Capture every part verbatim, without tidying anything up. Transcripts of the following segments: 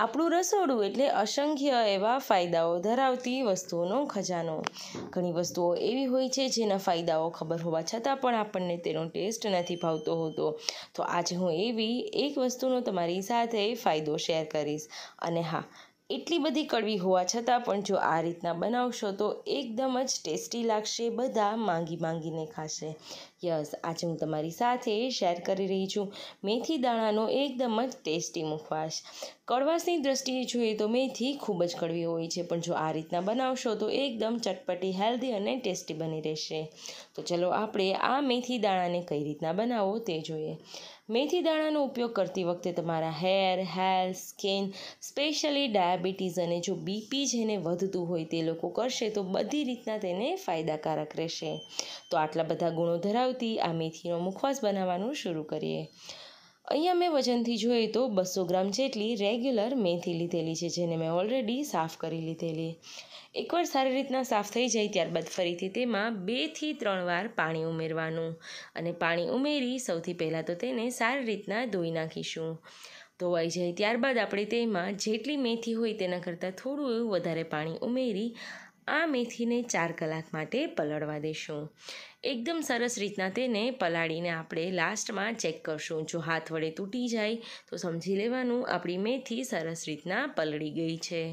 આપણું રસોડું એટલે અસંખ્ય એવા ફાયદાઓ ધરાવતી વસ્તુઓનો ખજાનો। ઘણી વસ્તુઓ એવી હોય છે જેના ફાયદાઓ ખબર હોવા છતાં પણ આપણને તેનો ટેસ્ટ નથી ભાવતો હોતો। તો આજે હું એવી એક વસ્તુનો તમારી સાથે ફાયદો શેર કરીશ, અને હા, એટલી બધી કડવી હોવા છતાં પણ જો આ રીતના બનાવશો તો એકદમ જ ટેસ્ટી લાગશે, બધા માંગી માંગીને ખાશે। યસ, આજે હું તમારી સાથે શેર કરી રહી છું મેથી દાણાનો એકદમ જ ટેસ્ટી મુખવાસ। કડવાશની દ્રષ્ટિએ જોઈએ તો મેથી ખૂબ જ કડવી હોય છે, પણ જો આ રીતના બનાવશો તો એકદમ ચટપટી, હેલ્ધી અને ટેસ્ટી બની રહેશે। તો ચલો આપણે આ મેથી દાણાને કઈ રીતના બનાવવો તે જોઈએ। મેથી દાણાનો ઉપયોગ કરતી વખતે તમારા hair, health, skin, specially diabetes અને જો બીપી જેને વધતું હોય તે લોકો કરશે તો બધી રીતના તેને ફાયદાકારક રહેશે। તો આટલા બધા ગુણો ધરાવતી આ મેથીનો મુખવાસ બનાવવાનું શરૂ કરીએ। અહીંયા મેં વજનથી જોઈએ તો બસો ગ્રામ જેટલી રેગ્યુલર મેથી લીધેલી છે, જેને મેં ઓલરેડી સાફ કરી લીધેલી। એકવાર સારી રીતના સાફ થઈ જાય ત્યારબાદ ફરીથી તેમાં બેથી ત્રણ વાર પાણી ઉમેરવાનું, અને પાણી ઉમેરી સૌથી પહેલાં તો તેને સારી રીતના ધોઈ નાખીશું। ધોવાઈ જાય ત્યારબાદ આપણે તેમાં જેટલી મેથી હોય તેના કરતાં થોડું એવું વધારે પાણી ઉમેરી આ મેથીને ચાર કલાક માટે પલળવા દેશું। એકદમ સરસ રીતના તેને પલાળીને આપણે લાસ્ટમાં ચેક કરશું। જો હાથ વડે તૂટી જાય તો સમજી લેવાનું આપણી મેથી સરસ રીતના પલળી ગઈ છે।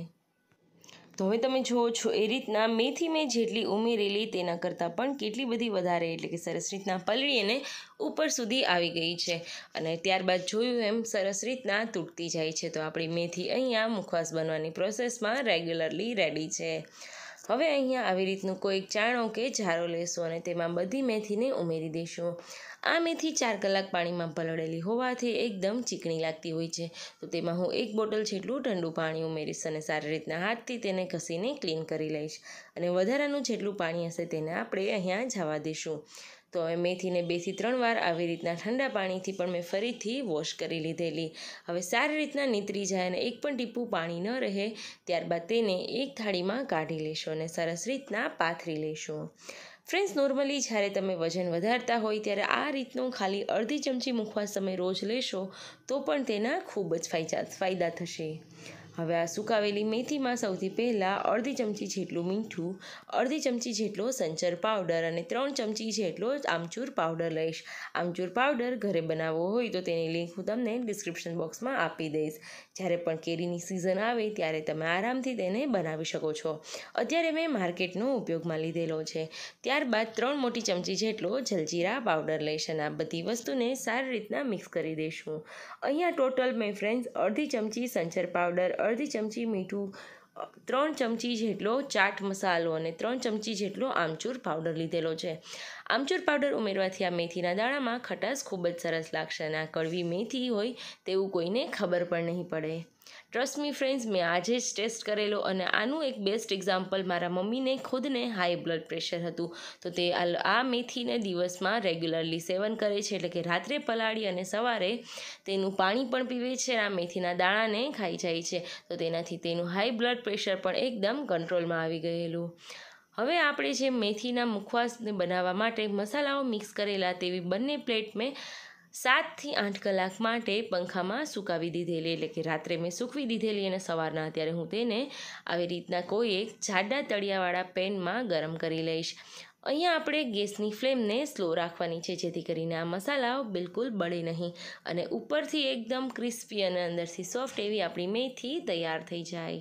તો હવે તમે જુઓ છો એ રીતના મેથી મેં જેટલી ઉમેરેલી તેના કરતાં પણ કેટલી બધી વધારે, એટલે કે સરસ રીતના પલળી અને ઉપર સુધી આવી ગઈ છે, અને ત્યારબાદ જોયું એમ સરસ રીતના તૂટતી જાય છે। તો આપણી મેથી અહીંયા મુખવાસ બનવાની પ્રોસેસમાં રેગ્યુલરલી રેડી છે। હવે અહીંયા આવી રીતનું કોઈ ચાણો કે જારો લેશું અને તેમાં બધી મેથીને ઉમેરી દઈશું। આ મેથી ચાર કલાક પાણીમાં પલળેલી હોવાથી એકદમ ચીકણી લાગતી હોય છે, તો તેમાં હું એક બોટલ જેટલું ઠંડુ પાણી ઉમેરીશ અને સારી રીતના હાથથી તેને ઘસીને ક્લીન કરી લઈશ, અને વધારાનું જેટલું પાણી હશે તેને આપણે અહીંયા જવા દઈશું। તો હવે મેથીને બેથી ત્રણ વાર આવી રીતના ઠંડા પાણીથી પણ મેં ફરીથી વોશ કરી લીધેલી। હવે સારી રીતના નીતરી જાય અને એક પણ ટીપું પાણી ન રહે ત્યારબાદ તેને એક થાળીમાં કાઢી લેશો અને સરસ રીતના પાથરી લેશું। ફ્રેન્ડ્સ, નોર્મલી જ્યારે તમે વજન વધારતા હોય ત્યારે આ રીતનું ખાલી અડધી ચમચી મુખવાસ તમે રોજ લેશો તો પણ તેના ખૂબ જ ફાયદા ફાયદા થશે। હવે આ સુકાવેલી મેથીમાં સૌથી પહેલાં અડધી ચમચી જેટલું મીઠું, અડધી ચમચી જેટલો સંચર પાવડર અને ત્રણ ચમચી જેટલો આમચૂર પાવડર લઈશ। આમચૂર પાવડર ઘરે બનાવવો હોય તો તેની લિંક હું તમને ડિસ્ક્રિપ્શન બોક્સમાં આપી દઈશ। જ્યારે પણ કેરીની સિઝન આવે ત્યારે તમે આરામથી તેને બનાવી શકો છો। અત્યારે મેં માર્કેટનો ઉપયોગમાં લીધેલો છે। ત્યારબાદ ત્રણ મોટી ચમચી જેટલો જલજીરા પાવડર લઈશ અને આ બધી વસ્તુને સારી રીતના મિક્સ કરી દઈશું। અહીંયા ટોટલ મેં ફ્રેન્ડ્સ અડધી ચમચી સંચર પાવડર, અડધી ચમચી મીઠું, ત્રણ ચમચી જેટલો ચાટ મસાલો અને ત્રણ ચમચી જેટલો આમચૂર પાવડર લીધેલો છે। આમચૂર પાવડર ઉમેરવાથી આ મેથીના દાણામાં ખટાશ ખૂબ જ સરસ લાગશે, અને આ કડવી મેથી હોય તેવું કોઈને ખબર પણ નહીં પડે। ટ્રસ્ટ મી ફ્રેન્ડ્સ, મેં આજે જ ટેસ્ટ કરેલો, અને આનું એક બેસ્ટ એક્ઝામ્પલ મારા મમ્મીને ખુદને હાઈ બ્લડ પ્રેશર હતું, તો તે આ મેથીને દિવસમાં રેગ્યુલરલી સેવન કરે છે, એટલે કે રાત્રે પલાળી અને સવારે તેનું પાણી પણ પીવે છે, આ મેથીના દાણાને ખાઈ જાય છે, તો તેનાથી તેનું હાઈ બ્લડ પ્રેશર પણ એકદમ કંટ્રોલમાં આવી ગયેલું। હવે આપણે જે મેથીના મુખવાસને બનાવવા માટે મસાલાઓ મિક્સ કરેલા તેવી બંને પ્લેટ મેં સાતથી આઠ કલાક માટે પંખામાં સુકાવી દીધેલી, એટલે કે રાત્રે મેં સૂકવી દીધેલી અને સવારના અત્યારે હું તેને આવી રીતના કોઈ એક જાડા તળિયાવાળા પેનમાં ગરમ કરી લઈશ। અહીંયા આપણે ગેસની ફ્લેમને સ્લો રાખવાની છે, જેથી કરીને આ મસાલાઓ બિલકુલ બળે નહીં અને ઉપરથી એકદમ ક્રિસ્પી અને અંદરથી સોફ્ટ એવી આપણી મેથી તૈયાર થઈ જાય।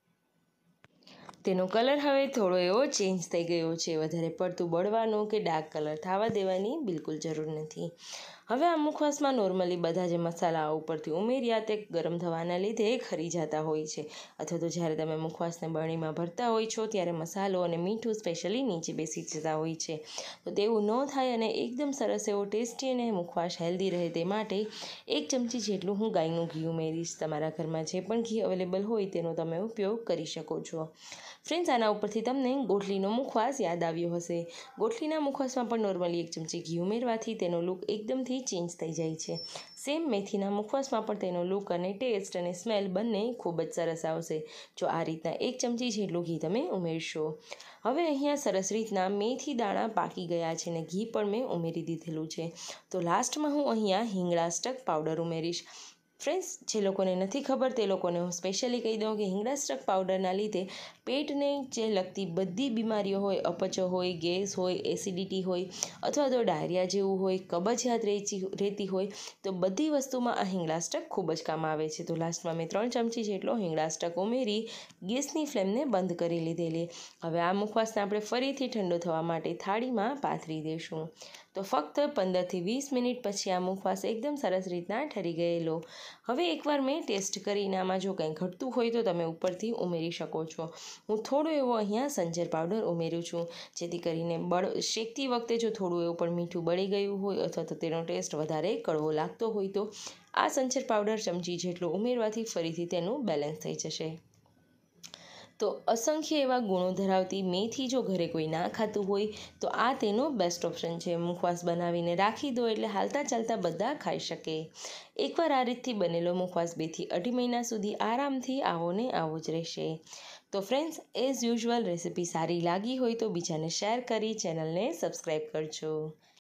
તેનો કલર હવે થોડો એવો ચેન્જ થઈ ગયો છે, વધારે પડતું બળવાનું કે ડાર્ક કલર થવા દેવાની બિલકુલ જરૂર નથી। હવે આ મુખવાસમાં નોર્મલી બધા જે મસાલાઓ ઉપરથી ઉમેર્યા તે ગરમ થવાના લીધે ખરી જતા હોય છે, અથવા તો જ્યારે તમે મુખવાસને બરણીમાં ભરતા હોય છો ત્યારે મસાલો અને મીઠું સ્પેશિયલી નીચે બેસી જતા હોય છે, તો તેવું ન થાય અને એકદમ સરસ એવો ટેસ્ટી અને મુખવાસ હેલ્ધી રહે તે માટે એક ચમચી જેટલું હું ગાયનું ઘી ઉમેરીશ। તમારા ઘરમાં જે પણ ઘી અવેલેબલ હોય તેનો તમે ઉપયોગ કરી શકો છો। ફ્રેન્ડ્સ, આના ઉપરથી તમને ગોટલીનો મુખવાસ યાદ આવ્યો હશે। ગોટલીના મુખવાસમાં પણ નોર્મલી એક ચમચી ઘી ઉમેરવાથી તેનો લુક એકદમથી ચેન્જ થઈ જાય છે। સેમ મેથીના મુખવાસમાં પણ તેનો લુક અને ટેસ્ટ અને સ્મેલ બંને ખૂબ જ સરસ આવશે જો આ રીતના એક ચમચી જેટલું ઘી તમે ઉમેરશો। હવે અહીંયા સરસ રીતના મેથી દાણા પાકી ગયા છે અને ઘી પણ મેં ઉમેરી દીધેલું છે, તો લાસ્ટમાં હું અહીંયા હિંગળા સ્ટક પાવડર ઉમેરીશ। ફ્રેન્ડ્સ, જે લોકોને નથી ખબર તે લોકોને હું સ્પેશિયલી કહી દઉં કે હિંગળાસ્ટ્રક પાવડરના લીધે પેટને જે લગતી બધી બીમારીઓ હોય, અપચો હોય, ગેસ હોય, એસિડિટી હોય અથવા તો ડાયરિયા જેવું હોય, કબજિયાત રહેતી રહેતી હોય તો બધી વસ્તુમાં આ હિંગળાસ્ટ્રક ખૂબ જ કામ આવે છે. તો લાસ્ટમાં મેં ત્રણ ચમચી જેટલો હિંગળાસ્ટ્રક ઉમેરી ગેસની ફ્લેમને બંધ કરી લીધેલી. હવે આ મુખવાસને આપણે ફરીથી ઠંડો થવા માટે થાળીમાં પાથરી દઈશું. તો ફક્ત પંદરથી વીસ મિનિટ પછી આ મુખવાસ એકદમ સરસ રીતના ઠરી ગયેલો. હવે એકવાર મેં ટેસ્ટ કરીને આમાં જો કંઈ ઘટતું હોય તો તમે ઉપરથી ઉમેરી શકો છો. હું થોડો એવો અહીંયા સંચર પાવડર ઉમેરું છું, જેથી કરીને બળ શેકતી વખતે જો થોડું એવું પણ મીઠું બળી ગયું હોય અથવા તો તેનો ટેસ્ટ વધારે કડવો લાગતો હોય તો આ સંચર પાવડર ચમચી જેટલું ઉમેરવાથી ફરીથી તેનું બેલેન્સ થઈ જશે. તો અસંખ્ય એવા ગુણો ધરાવતી મેથી જો ઘરે કોઈ ના ખાતું હોય તો આ તેનો બેસ્ટ ઓપ્શન છે. મુખવાસ બનાવીને રાખી દો એટલે હાલતા ચાલતા બધા ખાઈ શકે. એકવાર આ રીતથી બનેલો મુખવાસ બેથી અઢી મહિના સુધી આરામથી આવો ને આવો જ રહેશે. તો ફ્રેન્ડ્સ, એઝ યુઝ્યુઅલ રેસિપી સારી લાગી હોય તો બીજાને શેર કરી ચેનલને સબસ્ક્રાઈબ કરજો.